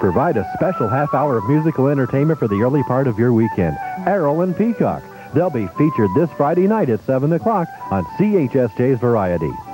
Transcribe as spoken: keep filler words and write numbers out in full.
provide a special half hour of musical entertainment for the early part of your weekend. Errol and Peacock. They'll be featured this Friday night at seven o'clock on C H S J's Variety.